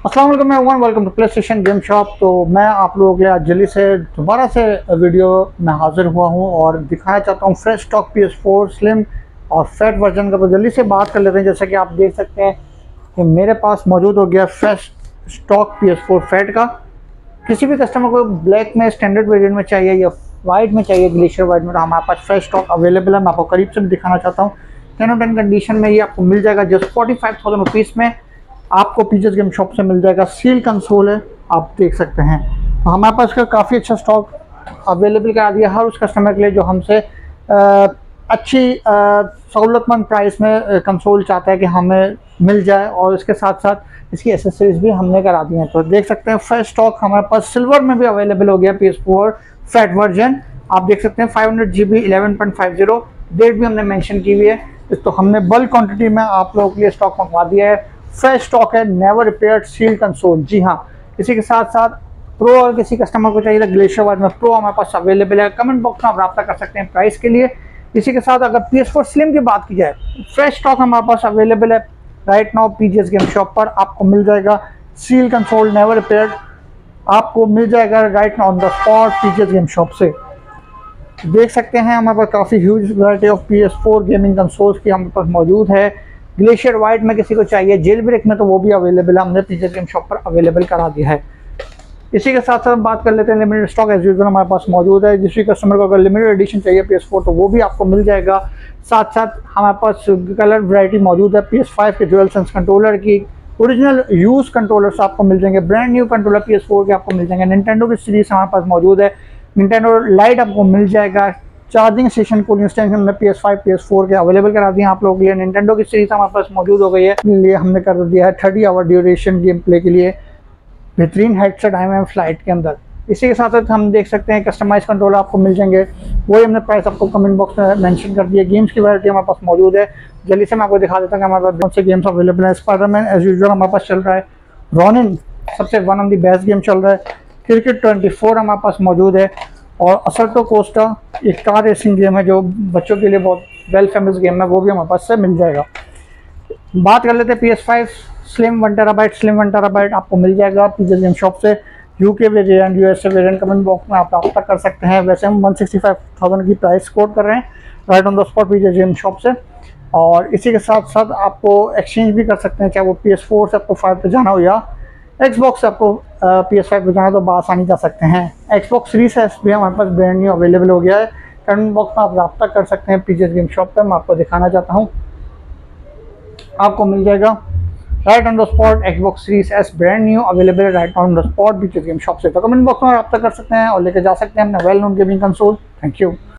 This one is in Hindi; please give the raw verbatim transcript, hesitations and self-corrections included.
अस्सलाम वालेकुम everyone, welcome to PlayStation game shop. तो मैं आप लोगों के लिए आज जल्दी से दोबारा से वीडियो में हाजिर हुआ हूं और दिखाना चाहता हूं fresh stock P S four slim और फैट वर्जन का। तो जल्दी से बात कर लेते हैं। जैसा कि आप देख सकते हैं कि मेरे पास मौजूद हो गया fresh stock P S four fat का। किसी भी कस्टमर को ब्लैक में स्टैंडर्ड वेरिएंट में चाहिए या वाइट में चाहिए, ग्लेशियर वाइट में, तो हमारे पास फ्रेश स्टॉक अवेलेबल है। मैं आपको करीब से भी दिखाना चाहता हूँ। टेन ऑफ टेन कंडीशन में ये आपको मिल जाएगा just forty five thousand rupees में। आपको पीजेस गेम शॉप से मिल जाएगा। सील कंसोल है, आप देख सकते हैं। तो हमारे पास का काफ़ी अच्छा स्टॉक अवेलेबल करा दिया हर उस कस्टमर के लिए जो हमसे अच्छी सहूलतमंद प्राइस में कंसोल चाहता है कि हमें मिल जाए, और इसके साथ साथ इसकी एसेसरीज भी हमने करा दी हैं। तो देख सकते हैं फ्रेश स्टॉक हमारे पास सिल्वर में भी अवेलेबल हो गया P S four fat version. आप देख सकते हैं five hundred G B eleven point five zero, date भी हमने मेंशन की हुई है। तो हमने बल्क क्वांटिटी में आप लोगों के लिए स्टॉक मंगवा दिया है। फ्रेश स्टॉक है, नेवर रिपेयर्ड सील कंसोल। जी हाँ, इसी के साथ साथ प्रो और किसी कस्टमर को चाहिए तो ग्लेशियर वाइट में प्रो हमारे पास अवेलेबल है। कमेंट बॉक्स में आप रब्ता कर सकते हैं प्राइस के लिए। इसी के साथ अगर पी एस फोर स्लिम की बात की जाए, फ्रेश स्टॉक हमारे पास अवेलेबल है right now PGS game shop पर। आपको मिल जाएगा सील कंसोल नेवर रिपेयर्ड, आपको मिल जाएगा right now on the spot PGS game shop से। देख सकते हैं हमारे पास काफ़ी huge variety of P S four gaming consoles की हमारे पास मौजूद है। ग्लेशियर वाइट में किसी को चाहिए, जेल ब्रेक में, तो वो भी अवेलेबल है, हमने पीजीएस गेम शॉप पर अवेलेबल करा दिया है। इसी के साथ साथ बात कर लेते हैं लिमिटेड स्टॉक एज यूजुअल हमारे पास मौजूद है। जिस भी कस्टमर को अगर लिमिटेड एडिशन चाहिए पी एस फोर तो वो भी आपको मिल जाएगा। साथ साथ हमारे पास कलर वैरायटी मौजूद है। पी एस फाइव के ड्यूअल सेंस कंट्रोलर की ओरिजिनल यूज कंट्रोलर्स आपको मिल जाएंगे। Brand new controller P S four के आपको मिल जाएंगे। निंटेंडो की सीरीज हमारे पास मौजूद है। निंटेंडो लाइट आपको मिल जाएगा। चार्जिंग स्टेशन कूलिंग स्टेशन हमने P S five P S four के अवेलेबल करा दिए आप लोगों के लिए। निंटेंडो की सीरीज हमारे पास मौजूद हो गई है, लिए हमने कर दिया है thirty hour duration game play के लिए बेहतरीन headset I M M flight के अंदर। इसी के साथ साथ हम देख सकते हैं कस्टमाइज कंट्रोलर आपको मिल जाएंगे, वही हमने प्राइस आपको कमेंट बॉक्स में मेंशन कर दिया। गेम्स की वैरायटी हमारे पास मौजूद है। जल्दी से मैं आपको दिखा देता हूँ कि हमारे पास कौन से गेम्स अवेलेबल है। स्पाइडरमैन एज यूजुअल हमारे पास चल रहा है। रॉनिन सबसे one of the best game चल रहा है। क्रिकेट ट्वेंटी फोर हमारे पास मौजूद है। और असल्टो कोस्टा एक कार रेसिंग गेम है जो बच्चों के लिए बहुत वेल फेमस गेम है, वो भी हमारे पास से मिल जाएगा। बात कर लेते हैं P S five slim one terabyte. Slim one terabyte आपको मिल जाएगा पीजीएस गेम शॉप से। UK variant, USA variant comment box में आप रब्ता कर सकते हैं। वैसे हम वन सिक्सटी फाइव थाउजेंड की प्राइस कोट कर रहे हैं right on the spot PGS game shop से। और इसी के साथ साथ आपको एक्सचेंज भी कर सकते हैं, चाहे वो पी एस फोर से आपको फाइव पे जाना हो या एक्सबॉक्स से आपको पी एस फाइव पे जाना, तो बासानी जा सकते हैं। एक्सबॉक्स सीरीज एस भी हमारे पास ब्रांड न्यू अवेलेबल हो गया है। कमेंट बॉक्स में आप रब्ता कर सकते हैं पीजीएस गेम शॉप पर। मैं आपको दिखाना चाहता हूँ, आपको मिल जाएगा right on the spot Xbox series S brand new available right on the spot PGS game shop से। तो कमेंट बॉक्स में रब्ता कर सकते हैं और लेकर जा सकते हैं अपना well known gaming console. Thank you.